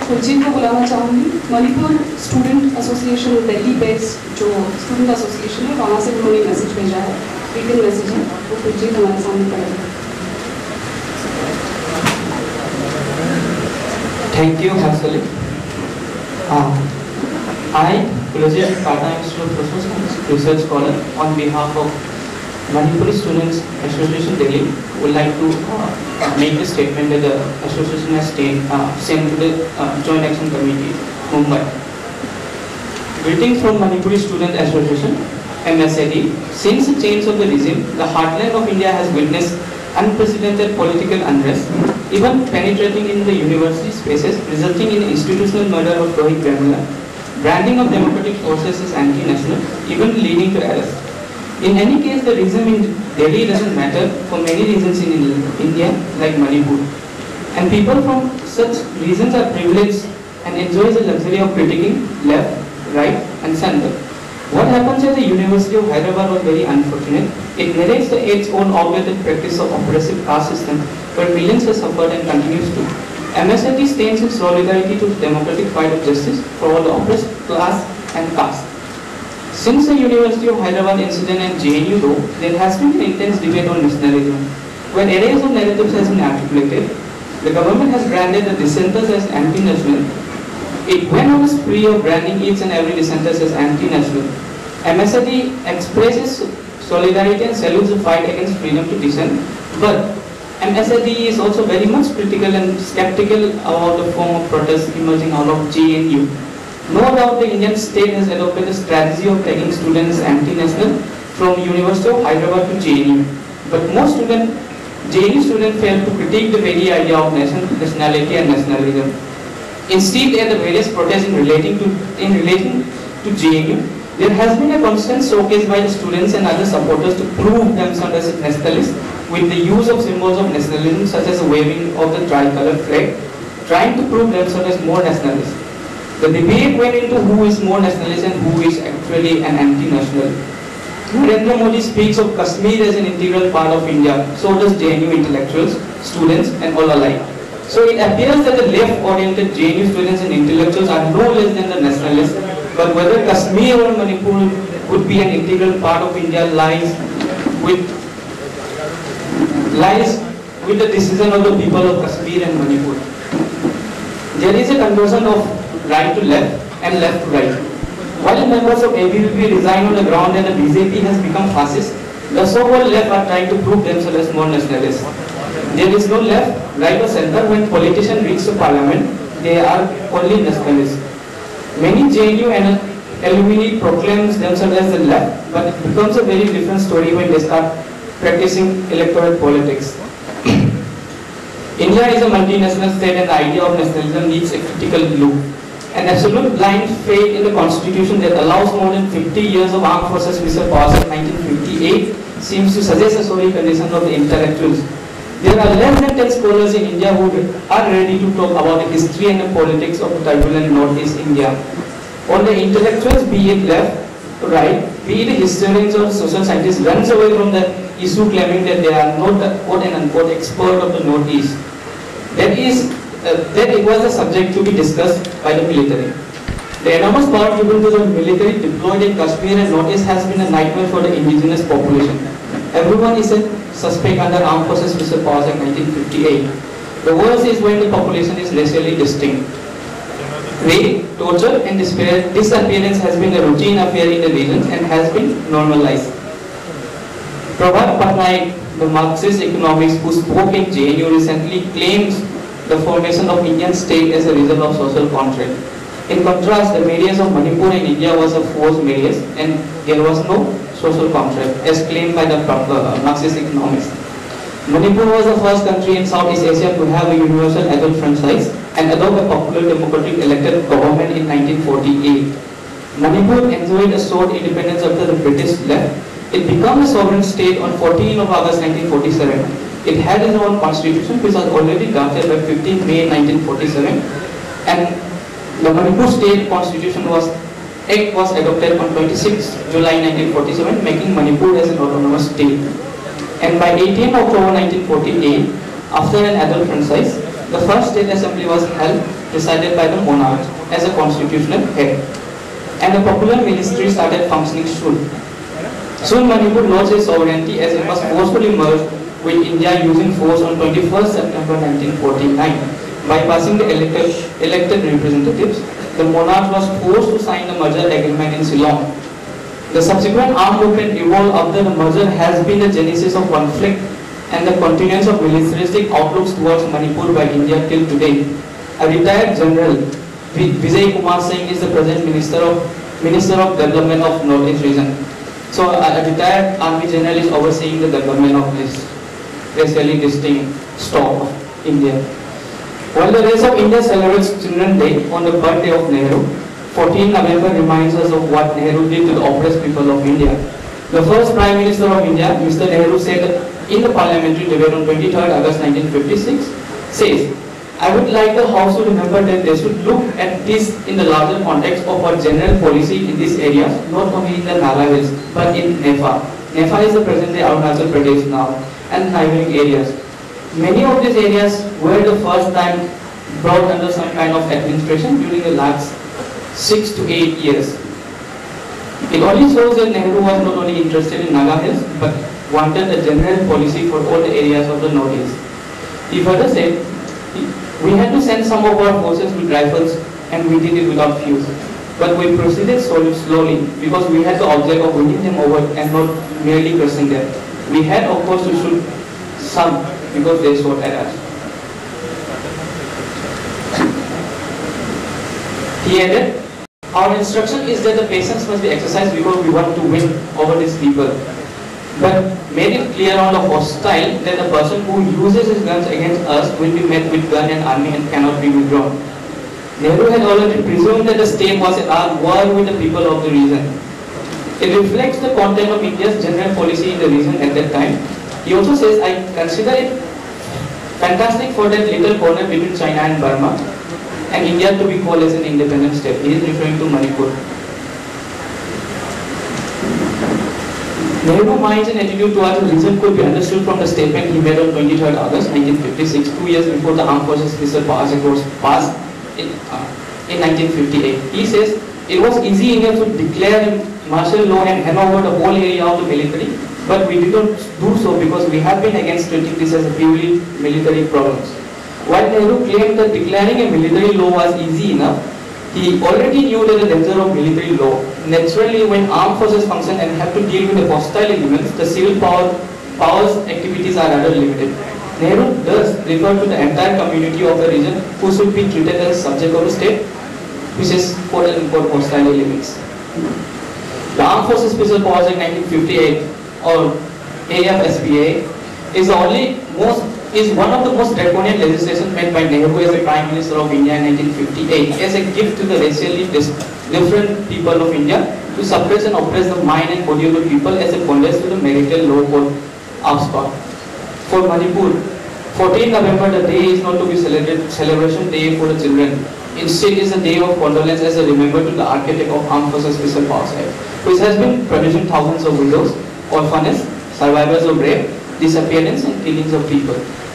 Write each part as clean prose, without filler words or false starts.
कुलजीत को बुलाना चाहूँगी। Manipur student association Delhi based जो स्टूडेंट एसोसिएशन है वहाँ से उन्होंने मैसेज भेजा है, रिटन मैसेज है, वो कुलजीत हमारे सामने पड़ेगा। Thank you, Hansali. I, Kuljit Tata Institute of Research Scholar, on behalf of Manipuri Students Association Delhi, would like to make a statement that the association has sent to the Joint Action Committee, Mumbai. Greetings from Manipuri Student Association, MSAD. Since the change of the regime, the heartland of India has witnessed unprecedented political unrest, even penetrating in the university spaces, resulting in institutional murder of Rohit Vemula, branding of democratic forces as anti-national, even leading to arrest. In any case, the regime in Delhi doesn't matter for many reasons in India, like Manipur. And people from such regions are privileged and enjoy the luxury of critiquing left, right, and center. What happens at the University of Hyderabad was very unfortunate. It narrates its own outdated practice of oppressive caste system, where millions have suffered and continues to. MSAT stands in solidarity to the democratic fight of justice for all the oppressed class and caste. Since the University of Hyderabad incident and JNU though, there has been an intense debate on nationalism. When arrays of narratives has been articulated, the government has branded the dissenters as anti-national. It went on a spree of branding each and every dissenter as anti-national. MSAT expresses solidarity and salutes the fight against freedom to dissent, but MSAT is also very much critical and skeptical about the form of protest emerging out of JNU. No doubt the Indian state has adopted a strategy of taking students anti-national from University of Hyderabad to JNU. But most JNU students fail to critique the very idea of nationality and nationalism. Instead, at the various protests in relating to JNU, there has been a constant showcase by the students and other supporters to prove themselves as nationalists with the use of symbols of nationalism such as the waving of the tricolour flag, trying to prove themselves as more nationalists. The debate went into who is more nationalist and who is actually an anti-national. Narendra Modi speaks of Kashmir as an integral part of India, so does JNU intellectuals, students and all alike. So it appears that the left-oriented JNU students and intellectuals are no less than the nationalists, but whether Kashmir or Manipur would be an integral part of India lies with the decision of the people of Kashmir and Manipur. There is a conversion of right to left and left to right. While members of ABVP resign on the ground and the BJP has become fascist, the so-called left are trying to prove themselves as more nationalists. There is no left, right or center. When politicians reach the parliament, they are only nationalists. Many JNU and alumni proclaim themselves as the left, but it becomes a very different story when they start practicing electoral politics. India is a multinational state and the idea of nationalism needs a critical look. An absolute blind faith in the constitution that allows more than 50 years of armed forces missile powers in 1958 seems to suggest a sorry condition of the intellectuals. There are less than 10 scholars in India who are ready to talk about the history and the politics of turbulent Northeast India. On the intellectuals, be it left, right, be it historians or social scientists, runs away from the issue claiming that they are not the quote and unquote expert of the Northeast. That it was a subject to be discussed by the military. The enormous power given to the military deployed in Kashmir and Northeast has been a nightmare for the indigenous population. Everyone is a suspect under armed forces missile powers in 1958. The worst is when the population is racially distinct. Rape, torture and disappearance has been a routine affair in the region and has been normalized. Prabhat Patnaik, the Marxist economist who spoke in JNU recently, claims the formation of Indian state as a result of social contract. In contrast, the marriage of Manipur in India was a forced marriage and there was no social contract as claimed by the Marxist economist. Manipur was the first country in Southeast Asia to have a universal adult franchise and adopt a popular democratic elected government in 1948. Manipur enjoyed a short independence after the British left. It became a sovereign state on 14 of August 1947. It had its own constitution which was already drafted by 15 May 1947 and the Manipur state constitution was adopted on 26 July 1947 making Manipur as an autonomous state. And by 18 October 1948, after an adult franchise, the first state assembly was held presided by the monarch as a constitutional head, and a popular ministry started functioning soon. Soon Manipur lost its sovereignty as it was forcefully merged with India using force on 21st September 1949. By passing the elected representatives, the monarch was forced to sign the merger agreement in Ceylon. The subsequent armed movement evolved after the merger has been the genesis of conflict and the continuance of militaristic outlooks towards Manipur by India till today. A retired general, Vijay Kumar Singh, is the present Minister of Development of Northeast region. So a retired army general is overseeing the development of this racially distinct stock of India. While the rest of India celebrates Children's Day on the birthday of Nehru, 14 November reminds us of what Nehru did to the oppressed people of India. The first Prime Minister of India, Mr. Nehru, said in the parliamentary debate on 23rd August 1956, says, "I would like the House to remember that they should look at this in the larger context of our general policy in these areas, not only in the Nala Hills, but in Nepha. Nepha is the present-day Arunachal Pradesh now, and neighboring areas. Many of these areas were the first time brought under some kind of administration during the last 6 to 8 years. It only shows that Nehru was not only interested in Naga Hills, but wanted a general policy for all the areas of the Northeast. He further said, we had to send some of our forces with rifles, and we did it without fuse. But we proceeded slowly because we had the object of winning them over and not merely crushing them. We had, of course, to shoot some because they shot at us." He added, "Our instruction is that the patience must be exercised because we want to win over these people, but made it clear on the hostile that the person who uses his guns against us will be met with gun and army and cannot be withdrawn." Nehru had already presumed that the state was at war with the people of the region. It reflects the content of India's general policy in the region at that time. He also says, "I consider it fantastic for that little corner between China and Burma and India to be called as an independent state." He is referring to Manipur. Nehru's mind and attitude towards the region could be understood from the statement he made on 23rd August 1956, 2 years before the Armed Forces Special Powers Act was passed in 1958. He says, "It was easy enough to declare martial law and hand over the whole area of the military, but we did not do so because we have been against treating this as a purely military problem." While Nehru claimed that declaring a military law was easy enough, he already knew that the danger of military law. Naturally, when armed forces function and have to deal with the hostile elements, the civil powers activities are rather limited. Nehru does refer to the entire community of the region who should be treated as subject of the state, which is quote unquote hostile elements. The Armed Forces Special Powers Act 1958, or AFSPA, is one of the most draconian legislation made by Nehru as the Prime Minister of India in 1958 as a gift to the racially different people of India to suppress and oppress the mind and body of the people as a bondage to the marital law called AFSPA. For Manipur, 14 November, the day is not to be celebration day for the children. Instead, it is a day of condolence as a remember to the architect of Armed Forces Special Powers Act, which has been producing thousands of widows, orphans, survivors of rape, disappearance and killings of people.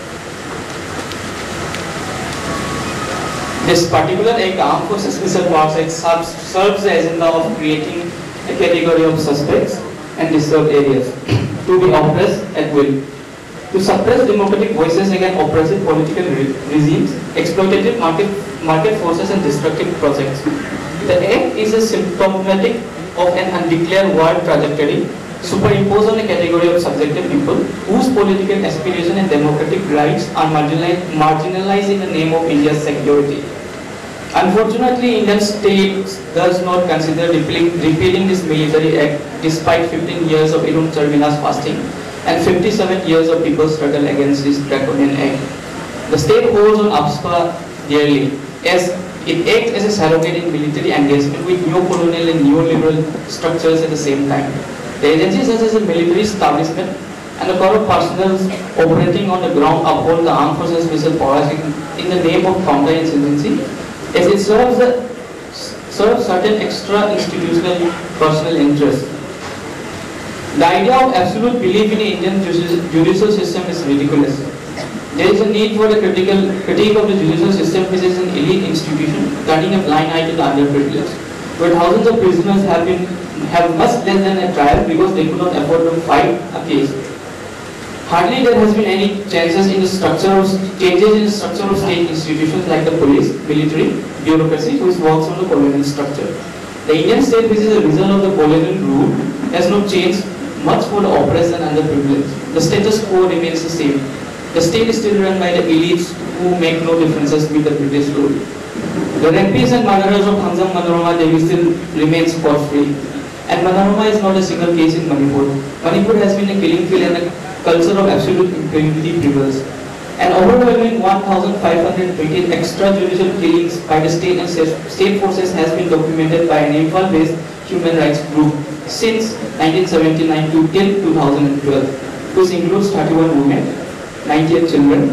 This particular act, Armed Forces Special Powers Act, serves the agenda of creating a category of suspects and disturbed areas to be oppressed at will, to suppress democratic voices against oppressive political regimes, exploitative market forces and destructive projects. The act is a symptomatic of an undeclared war trajectory superimposed on a category of subjective people whose political aspiration and democratic rights are marginalized in the name of India's security. Unfortunately, Indian state does not consider repealing this military act despite 15 years of Irun Charmina's fasting and 57 years of people's struggle against this draconian act. The state holds on AFSPA dearly as it acts as a surrogate in military engagement with neo-colonial and neoliberal structures at the same time. The agencies such as the military establishment and the corrupt personnel operating on the ground uphold the Armed Forces Special Powers in the name of counterinsurgency, as it serves certain extra institutional personal interests. The idea of absolute belief in the Indian judicial system is ridiculous. There is a need for a critical critique of the judicial system, which is an elite institution, turning a blind eye to the underprivileged, where thousands of prisoners have much less than a trial because they could not afford to fight a case. Hardly there has been any changes in the structure of state institutions like the police, military, bureaucracy, which works on the colonial structure. The Indian state, which is a result of the colonial rule, has not changed much for the oppressed and underprivileged. The status quo remains the same. The state is still run by the elites who make no differences with the British rule. The rapists and murderers of Thangzam Manorama Devi still remains scot-free. And Manorama is not a single case in Manipur. Manipur has been a killing field and a culture of absolute impunity prevails. An overwhelming 1,520 extrajudicial killings by the state and state forces has been documented by an Imphal-based human rights group since 1979 to till 2012, which includes 31 women, 98 children.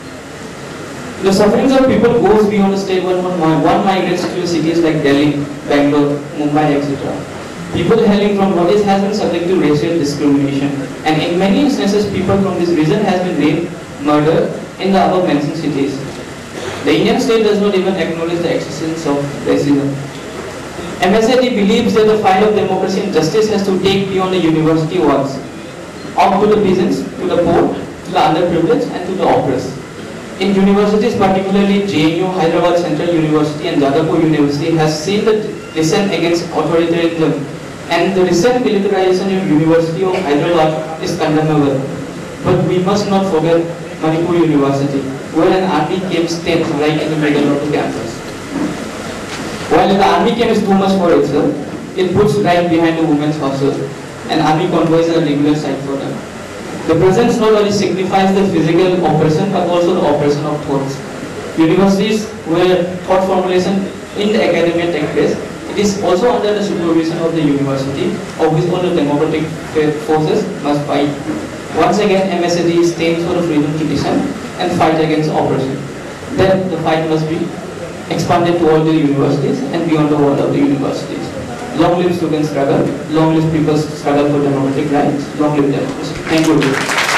The sufferings of people goes beyond the state. One migrates to cities like Delhi, Bangalore, Mumbai, etc. People hailing from what has been subject to racial discrimination, and in many instances people from this region has been raped, murdered in the above mentioned cities. The Indian state does not even acknowledge the existence of racism. MSID believes that the fight of democracy and justice has to take beyond the university walls, up to the peasants, to the poor, to the underprivileged and to the oppressed. In universities, particularly JNU, Hyderabad Central University and Jadavpur University has seen the dissent against authoritarianism, and the recent militarization of University of Hyderabad is condemnable. But we must not forget Manipur University, where an army camp stands right in the middle of the campus. While the army camp is too much for itself, it puts right behind the women's hostel, and army convoys are a regular sight for them. The presence not only signifies the physical oppression but also the oppression of thoughts. Universities where thought formulation in the academia takes place, it is also under the supervision of the university, of which all the democratic forces must fight. Once again, MSID stands for the freedom to dissent and fight against oppression. Then the fight must be expanded to all the universities and beyond the wall of the universities. Long live student struggle, long live people's struggle for democratic rights, long live democracy. Thank you.